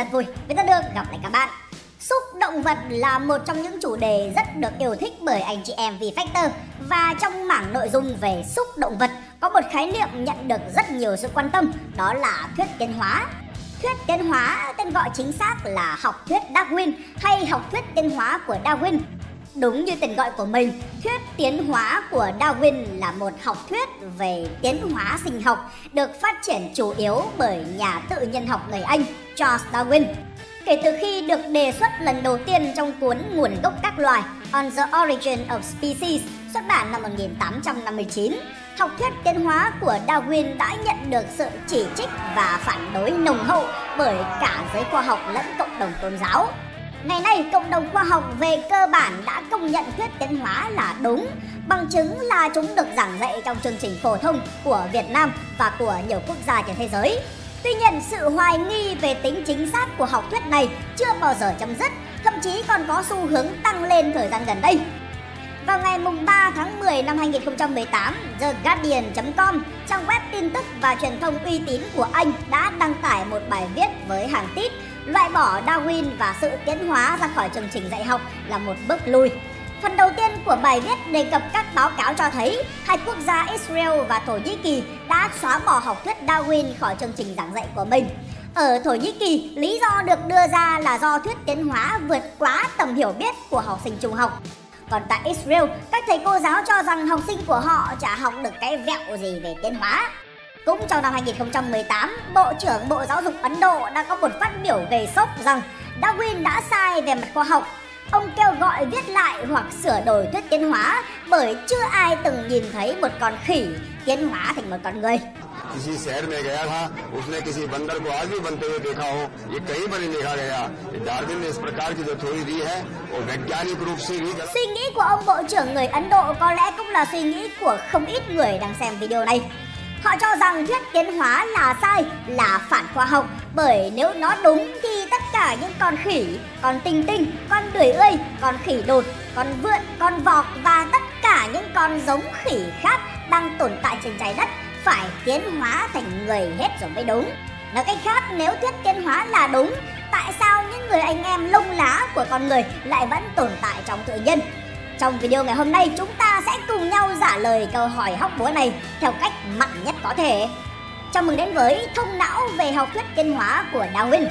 rất vui vì ta được gặp lại các bạn. Xúc động vật là một trong những chủ đề rất được yêu thích bởi anh chị em V-Factor. Và trong mảng nội dung về xúc động vật có một khái niệm nhận được rất nhiều sự quan tâm, đó là thuyết tiến hóa. Thuyết tiến hóa tên gọi chính xác là học thuyết Darwin hay học thuyết tiến hóa của Darwin. Đúng như tên gọi của mình, thuyết tiến hóa của Darwin là một học thuyết về tiến hóa sinh học được phát triển chủ yếu bởi nhà tự nhiên học người Anh Charles Darwin. Kể từ khi được đề xuất lần đầu tiên trong cuốn Nguồn gốc các loài On the Origin of Species xuất bản năm 1859, học thuyết tiến hóa của Darwin đã nhận được sự chỉ trích và phản đối nồng hậu bởi cả giới khoa học lẫn cộng đồng tôn giáo. Ngày nay, cộng đồng khoa học về cơ bản đã công nhận thuyết tiến hóa là đúng, bằng chứng là chúng được giảng dạy trong chương trình phổ thông của Việt Nam và của nhiều quốc gia trên thế giới. Tuy nhiên, sự hoài nghi về tính chính xác của học thuyết này chưa bao giờ chấm dứt, thậm chí còn có xu hướng tăng lên thời gian gần đây. Vào ngày 3 tháng 10 năm 2018, The Guardian.com, trang web tin tức và truyền thông uy tín của Anh đã đăng tải một bài viết với hàng tít loại bỏ Darwin và sự tiến hóa ra khỏi chương trình dạy học là một bước lui. Phần đầu tiên của bài viết đề cập các báo cáo cho thấy hai quốc gia Israel và Thổ Nhĩ Kỳ đã xóa bỏ học thuyết Darwin khỏi chương trình giảng dạy của mình. Ở Thổ Nhĩ Kỳ, lý do được đưa ra là do thuyết tiến hóa vượt quá tầm hiểu biết của học sinh trung học. Còn tại Israel, các thầy cô giáo cho rằng học sinh của họ chả học được cái vẹo gì về tiến hóa. Cũng trong năm 2018, Bộ trưởng Bộ Giáo dục Ấn Độ đã có một phát biểu gây sốc rằng Darwin đã sai về mặt khoa học. Ông kêu gọi viết lại hoặc sửa đổi thuyết tiến hóa bởi chưa ai từng nhìn thấy một con khỉ tiến hóa thành một con người. किसी शहर में गया था, उसने किसी बंदर को आज भी बनते हुए देखा हो, ये कहीं पर नहीं देखा गया। डार्विन ने इस प्रकार की जो थ्योरी दी है, वो वैज्ञानिक रूप से भी गलत। Suy nghĩ của ông Bộ trưởng người Ấn Độ có lẽ cũng là suy nghĩ của không ít người đang xem video này. Họ cho rằng thuyết tiến hóa là sai, là phản khoa học, bởi nếu nó đúng thì tất cả những con khỉ, con tinh tinh, con đười ươi, con khỉ đột, con vượn, con vọc và tất cả những con giống khỉ khác đang tồn tại trên trái đất phải tiến hóa thành người hết rồi mới đúng. Nói cách khác, nếu thuyết tiến hóa là đúng, tại sao những người anh em lông lá của con người lại vẫn tồn tại trong tự nhiên? Trong video ngày hôm nay, chúng ta sẽ cùng nhau trả lời câu hỏi hóc búa này theo cách mặn nhất có thể. Chào mừng đến với Thông não về học thuyết tiến hóa của Darwin.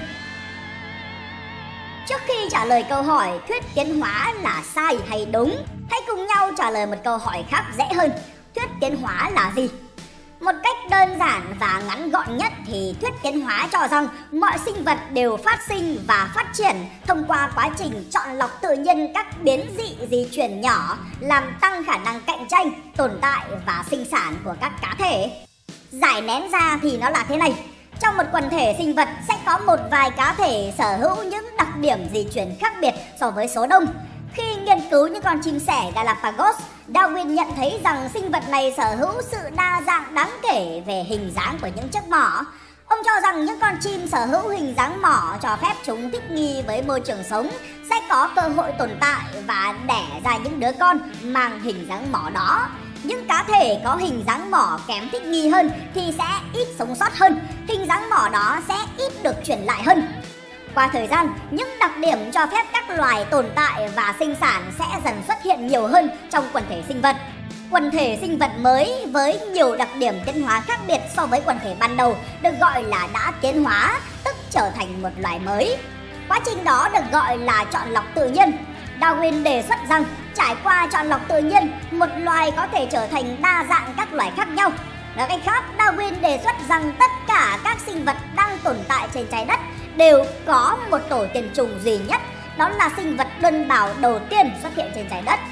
Trước khi trả lời câu hỏi thuyết tiến hóa là sai hay đúng, hãy cùng nhau trả lời một câu hỏi khác dễ hơn. Thuyết tiến hóa là gì? Một cách đơn giản và ngắn gọn nhất thì thuyết tiến hóa cho rằng mọi sinh vật đều phát sinh và phát triển thông qua quá trình chọn lọc tự nhiên các biến dị di truyền nhỏ, làm tăng khả năng cạnh tranh, tồn tại và sinh sản của các cá thể. Giải nén ra thì nó là thế này. Trong một quần thể sinh vật sẽ có một vài cá thể sở hữu những đặc điểm di truyền khác biệt so với số đông. Khi nghiên cứu những con chim sẻ Galapagos, Darwin nhận thấy rằng sinh vật này sở hữu sự đa dạng đáng kể về hình dáng của những chiếc mỏ. Ông cho rằng những con chim sở hữu hình dáng mỏ cho phép chúng thích nghi với môi trường sống, sẽ có cơ hội tồn tại và đẻ ra những đứa con mang hình dáng mỏ đó. Những cá thể có hình dáng mỏ kém thích nghi hơn thì sẽ ít sống sót hơn, hình dáng mỏ đó sẽ ít được truyền lại hơn. Qua thời gian, những đặc điểm cho phép các loài tồn tại và sinh sản sẽ dần xuất hiện nhiều hơn trong quần thể sinh vật. Quần thể sinh vật mới với nhiều đặc điểm tiến hóa khác biệt so với quần thể ban đầu được gọi là đã tiến hóa, tức trở thành một loài mới. Quá trình đó được gọi là chọn lọc tự nhiên. Darwin đề xuất rằng trải qua chọn lọc tự nhiên, một loài có thể trở thành đa dạng các loài khác nhau. Nói cách khác, Darwin đề xuất rằng tất cả các sinh vật đang tồn tại trên trái đất đều có một tổ tiên trùng duy nhất, đó là sinh vật đơn bào đầu tiên xuất hiện trên trái đất.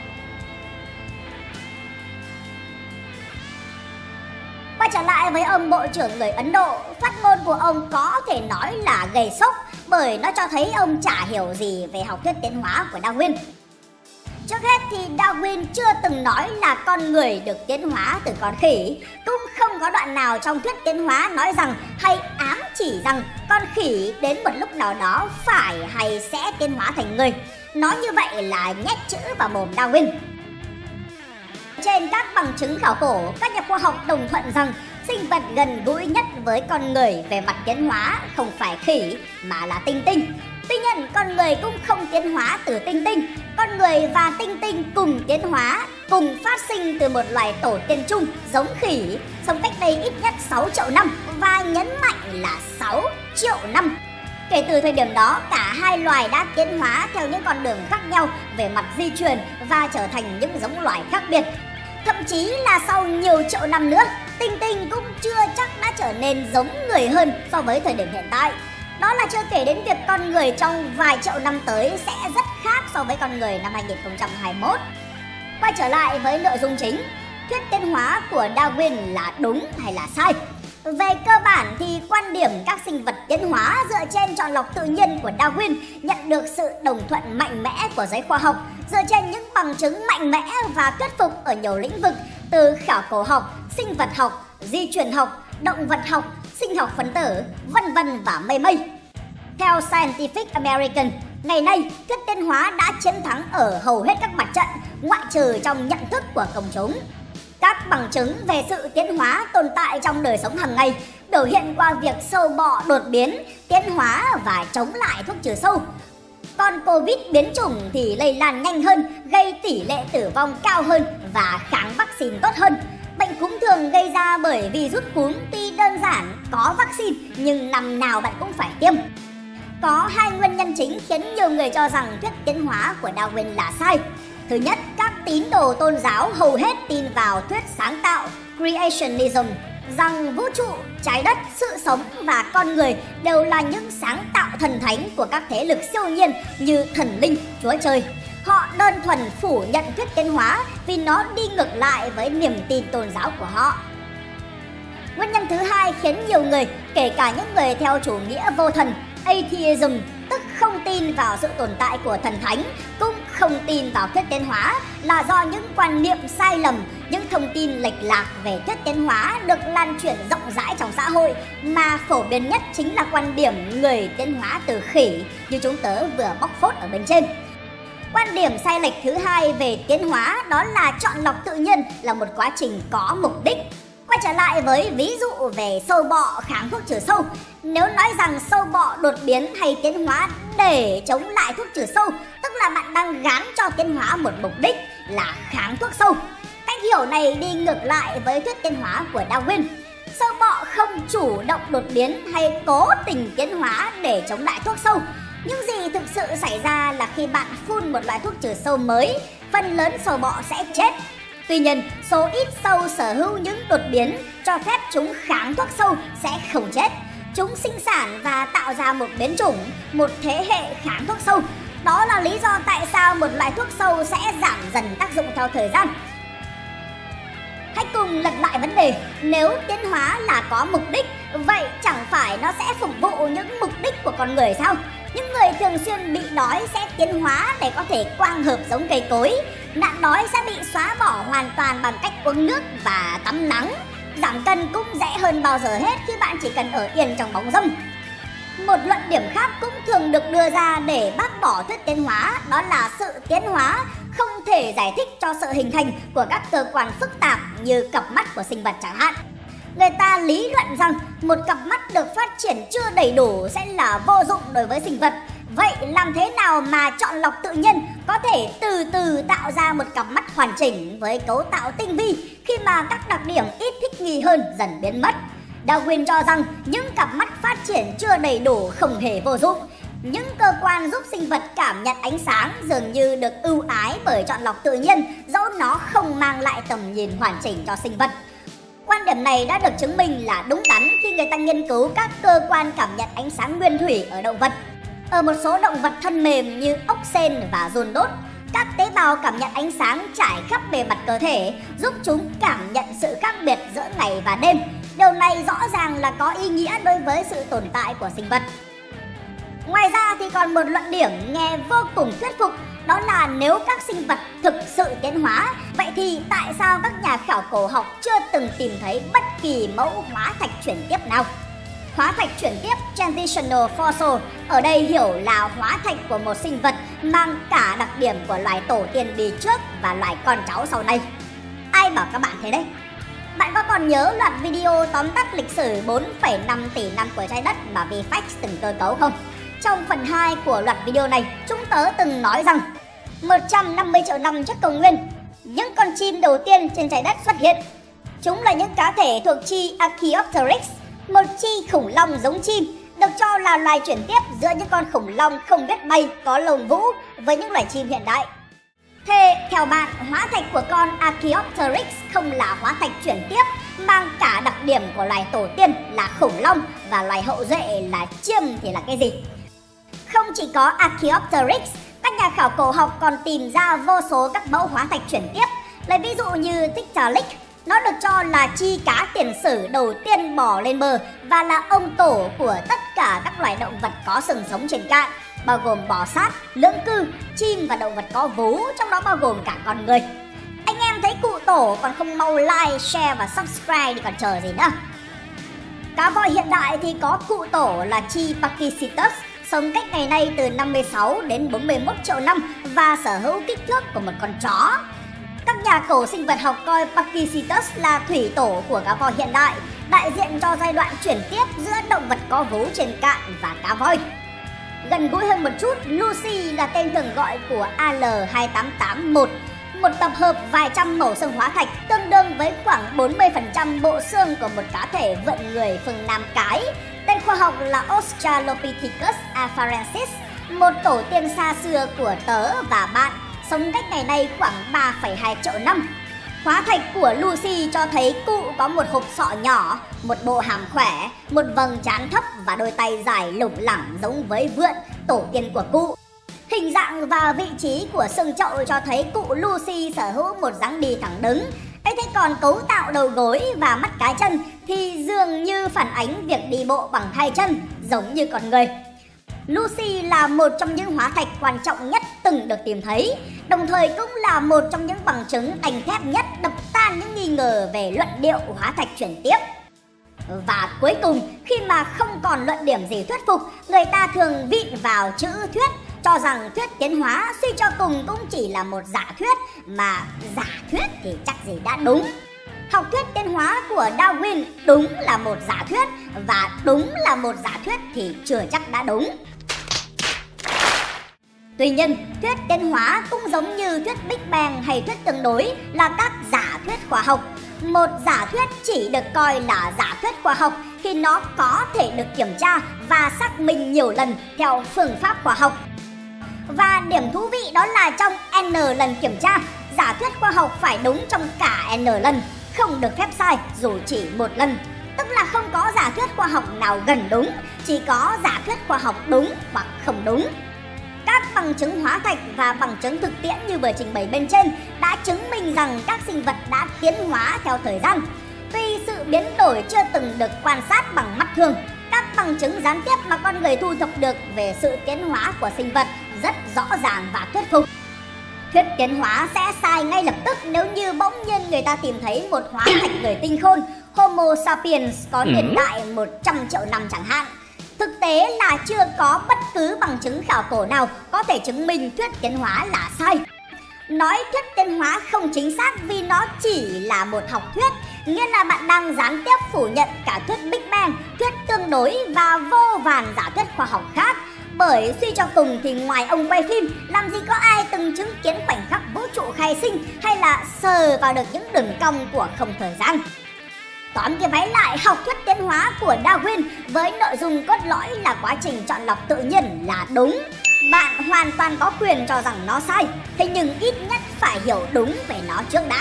Quay trở lại với ông Bộ trưởng người Ấn Độ, phát ngôn của ông có thể nói là gây sốc bởi nó cho thấy ông chả hiểu gì về học thuyết tiến hóa của Darwin. Trước hết thì Darwin chưa từng nói là con người được tiến hóa từ con khỉ, cũng không có đoạn nào trong thuyết tiến hóa nói rằng hay ám chỉ rằng con khỉ đến một lúc nào đó phải hay sẽ tiến hóa thành người. Nói như vậy là nhét chữ vào mồm Darwin. Trên các bằng chứng khảo cổ, các nhà khoa học đồng thuận rằng Sinh vật gần gũi nhất với con người về mặt tiến hóa không phải khỉ mà là tinh tinh. Tuy nhiên, con người cũng không tiến hóa từ tinh tinh. Con người và tinh tinh cùng tiến hóa, cùng phát sinh từ một loài tổ tiên chung giống khỉ, sống cách đây ít nhất 6 triệu năm và nhấn mạnh là 6 triệu năm. Kể từ thời điểm đó, cả hai loài đã tiến hóa theo những con đường khác nhau về mặt di truyền và trở thành những giống loài khác biệt. Thậm chí là sau nhiều triệu năm nữa, tinh tinh cũng chưa chắc đã trở nên giống người hơn so với thời điểm hiện tại. Đó là chưa kể đến việc con người trong vài triệu năm tới sẽ rất khác so với con người năm 2021. Quay trở lại với nội dung chính, thuyết tiến hóa của Darwin là đúng hay là sai? Về cơ bản thì quan điểm các sinh vật tiến hóa dựa trên chọn lọc tự nhiên của Darwin nhận được sự đồng thuận mạnh mẽ của giới khoa học dựa trên những bằng chứng mạnh mẽ và thuyết phục ở nhiều lĩnh vực từ khảo cổ học, sinh vật học, di truyền học, động vật học, sinh học phân tử, vân vân và mây mây. Theo Scientific American, ngày nay thuyết tiến hóa đã chiến thắng ở hầu hết các mặt trận, ngoại trừ trong nhận thức của công chúng. Các bằng chứng về sự tiến hóa tồn tại trong đời sống hàng ngày biểu hiện qua việc sâu bọ đột biến, tiến hóa và chống lại thuốc trừ sâu. Còn Covid biến chủng thì lây lan nhanh hơn, gây tỷ lệ tử vong cao hơn và kháng vaccine tốt hơn. Bệnh cúm thường gây ra bởi virus cúm tuy đơn giản, có vaccine nhưng năm nào bạn cũng phải tiêm. Có hai nguyên nhân chính khiến nhiều người cho rằng thuyết tiến hóa của Darwin là sai. Thứ nhất, các tín đồ tôn giáo hầu hết tin vào thuyết sáng tạo creationism, rằng vũ trụ, trái đất, sự sống và con người đều là những sáng tạo thần thánh của các thế lực siêu nhiên như thần linh, chúa trời. Họ đơn thuần phủ nhận thuyết tiến hóa vì nó đi ngược lại với niềm tin tôn giáo của họ. Nguyên nhân thứ hai khiến nhiều người, kể cả những người theo chủ nghĩa vô thần, atheism, tức không tin vào sự tồn tại của thần thánh, cũng không tin vào thuyết tiến hóa, là do những quan niệm sai lầm, những thông tin lệch lạc về thuyết tiến hóa được lan truyền rộng rãi trong xã hội, mà phổ biến nhất chính là quan điểm người tiến hóa từ khỉ như chúng tớ vừa bóc phốt ở bên trên. Quan điểm sai lệch thứ hai về tiến hóa đó là chọn lọc tự nhiên là một quá trình có mục đích. Quay trở lại với ví dụ về sâu bọ kháng thuốc trừ sâu. Nếu nói rằng sâu bọ đột biến hay tiến hóa để chống lại thuốc trừ sâu, tức là bạn đang gán cho tiến hóa một mục đích là kháng thuốc sâu. Cách hiểu này đi ngược lại với thuyết tiến hóa của Darwin. Sâu bọ không chủ động đột biến hay cố tình tiến hóa để chống lại thuốc sâu. Những gì thực sự xảy ra là khi bạn phun một loại thuốc trừ sâu mới, phần lớn sâu bọ sẽ chết. Tuy nhiên, số ít sâu sở hữu những đột biến cho phép chúng kháng thuốc sâu sẽ không chết. Chúng sinh sản và tạo ra một biến chủng, một thế hệ kháng thuốc sâu. Đó là lý do tại sao một loại thuốc sâu sẽ giảm dần tác dụng theo thời gian. Hãy cùng lật lại vấn đề, nếu tiến hóa là có mục đích, vậy chẳng phải nó sẽ phục vụ những mục đích của con người sao? Những người thường xuyên bị đói sẽ tiến hóa để có thể quang hợp giống cây cối. Nạn đói sẽ bị xóa bỏ hoàn toàn bằng cách uống nước và tắm nắng. Giảm cân cũng dễ hơn bao giờ hết khi bạn chỉ cần ở yên trong bóng râm. Một luận điểm khác cũng thường được đưa ra để bác bỏ thuyết tiến hóa, đó là sự tiến hóa không thể giải thích cho sự hình thành của các cơ quan phức tạp như cặp mắt của sinh vật chẳng hạn. Người ta lý luận rằng một cặp mắt được phát triển chưa đầy đủ sẽ là vô dụng đối với sinh vật. Vậy làm thế nào mà chọn lọc tự nhiên có thể từ từ tạo ra một cặp mắt hoàn chỉnh với cấu tạo tinh vi khi mà các đặc điểm ít thích nghi hơn dần biến mất? Darwin cho rằng những cặp mắt phát triển chưa đầy đủ không hề vô dụng. Những cơ quan giúp sinh vật cảm nhận ánh sáng dường như được ưu ái bởi chọn lọc tự nhiên, dẫu nó không mang lại tầm nhìn hoàn chỉnh cho sinh vật. Quan điểm này đã được chứng minh là đúng đắn khi người ta nghiên cứu các cơ quan cảm nhận ánh sáng nguyên thủy ở động vật. Ở một số động vật thân mềm như ốc sên và giun đốt, các tế bào cảm nhận ánh sáng trải khắp bề mặt cơ thể, giúp chúng cảm nhận sự khác biệt giữa ngày và đêm. Điều này rõ ràng là có ý nghĩa đối với sự tồn tại của sinh vật. Ngoài ra thì còn một luận điểm nghe vô cùng thuyết phục, đó là nếu các sinh vật thực sự tiến hóa, vậy thì tại sao các nhà khảo cổ học chưa từng tìm thấy bất kỳ mẫu hóa thạch chuyển tiếp nào? Hóa thạch chuyển tiếp transitional fossil ở đây hiểu là hóa thạch của một sinh vật mang cả đặc điểm của loài tổ tiên đi trước và loài con cháu sau đây. Ai bảo các bạn thế đấy? Bạn có còn nhớ loạt video tóm tắt lịch sử 4,5 tỷ năm của trái đất mà VFX từng cơ cấu không? Trong phần 2 của loạt video này, chúng tớ từng nói rằng 150 triệu năm trước công nguyên, những con chim đầu tiên trên trái đất xuất hiện. Chúng là những cá thể thuộc chi Archaeopteryx, một chi khủng long giống chim, được cho là loài chuyển tiếp giữa những con khủng long không biết bay có lông vũ với những loài chim hiện đại. Thế theo bạn, hóa thạch của con Archaeopteryx không là hóa thạch chuyển tiếp, mang cả đặc điểm của loài tổ tiên là khủng long và loài hậu duệ là chiêm thì là cái gì? Không chỉ có Archaeopteryx, các nhà khảo cổ học còn tìm ra vô số các mẫu hóa thạch chuyển tiếp. Lấy ví dụ như Tiktaalik, nó được cho là chi cá tiền sử đầu tiên bò lên bờ và là ông tổ của tất cả các loài động vật có sừng sống trên cạn, bao gồm bò sát, lưỡng cư, chim và động vật có vú, trong đó bao gồm cả con người. Anh em thấy cụ tổ còn không mau like, share và subscribe thì còn chờ gì nữa. Cá voi hiện đại thì có cụ tổ là chi Pachycetus, sống cách ngày nay từ 56 đến 41 triệu năm và sở hữu kích thước của một con chó. Các nhà cổ sinh vật học coi Pachycetus là thủy tổ của cá voi hiện đại, đại diện cho giai đoạn chuyển tiếp giữa động vật có vú trên cạn và cá voi. Gần gũi hơn một chút, Lucy là tên thường gọi của Al2881, một tập hợp vài trăm mẩu xương hóa thạch tương đương với khoảng 40% bộ xương của một cá thể vượn người phương Nam cái. Tên khoa học là Australopithecus afarensis, một tổ tiên xa xưa của tớ và bạn, sống cách ngày nay khoảng 3,2 triệu năm. Hóa thạch của Lucy cho thấy cụ có một hộp sọ nhỏ, một bộ hàm khỏe, một vầng trán thấp và đôi tay dài lủng lẳng giống với vượn, tổ tiên của cụ. Hình dạng và vị trí của xương chậu cho thấy cụ Lucy sở hữu một dáng đi thẳng đứng. Ấy thế còn cấu tạo đầu gối và mắt cá chân thì dường như phản ánh việc đi bộ bằng hai chân, giống như con người. Lucy là một trong những hóa thạch quan trọng nhất từng được tìm thấy, đồng thời cũng là một trong những bằng chứng đanh thép nhất đập tan những nghi ngờ về luận điệu hóa thạch chuyển tiếp. Và cuối cùng, khi mà không còn luận điểm gì thuyết phục, người ta thường vịn vào chữ thuyết, cho rằng thuyết tiến hóa suy cho cùng cũng chỉ là một giả thuyết, mà giả thuyết thì chắc gì đã đúng. Học thuyết tiến hóa của Darwin đúng là một giả thuyết, và đúng là một giả thuyết thì chưa chắc đã đúng. Tuy nhiên, thuyết tiến hóa cũng giống như thuyết Big Bang hay thuyết tương đối là các giả thuyết khoa học. Một giả thuyết chỉ được coi là giả thuyết khoa học khi nó có thể được kiểm tra và xác minh nhiều lần theo phương pháp khoa học. Và điểm thú vị đó là trong N lần kiểm tra, giả thuyết khoa học phải đúng trong cả N lần, không được phép sai dù chỉ một lần. Tức là không có giả thuyết khoa học nào gần đúng, chỉ có giả thuyết khoa học đúng hoặc không đúng. Các bằng chứng hóa thạch và bằng chứng thực tiễn như vừa trình bày bên trên đã chứng minh rằng các sinh vật đã tiến hóa theo thời gian. Tuy sự biến đổi chưa từng được quan sát bằng mắt thường, các bằng chứng gián tiếp mà con người thu thập được về sự tiến hóa của sinh vật rất rõ ràng và thuyết phục. Thuyết tiến hóa sẽ sai ngay lập tức nếu như bỗng nhiên người ta tìm thấy một hóa thạch người tinh khôn Homo sapiens có niên đại 100 triệu năm chẳng hạn. Thực tế là chưa có bất cứ bằng chứng khảo cổ nào có thể chứng minh thuyết tiến hóa là sai. Nói thuyết tiến hóa không chính xác vì nó chỉ là một học thuyết, nghĩa là bạn đang gián tiếp phủ nhận cả thuyết Big Bang, thuyết tương đối và vô vàn giả thuyết khoa học khác. Bởi suy cho cùng thì ngoài ông quay phim, làm gì có ai từng chứng kiến khoảnh khắc vũ trụ khai sinh hay là sờ vào được những đường cong của không thời gian. Tóm cái váy lại, học thuyết tiến hóa của Darwin với nội dung cốt lõi là quá trình chọn lọc tự nhiên là đúng. Bạn hoàn toàn có quyền cho rằng nó sai, thế nhưng ít nhất phải hiểu đúng về nó trước đã.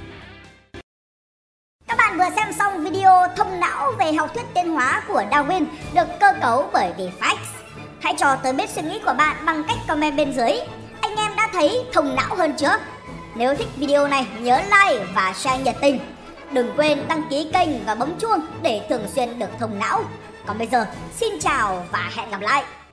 Các bạn vừa xem xong video thông não về học thuyết tiến hóa của Darwin được cơ cấu bởi VFX. Hãy cho tớ biết suy nghĩ của bạn bằng cách comment bên dưới. Anh em đã thấy thông não hơn chưa? Nếu thích video này nhớ like và share nhiệt tình. Đừng quên đăng ký kênh và bấm chuông để thường xuyên được thông não. Còn bây giờ, xin chào và hẹn gặp lại!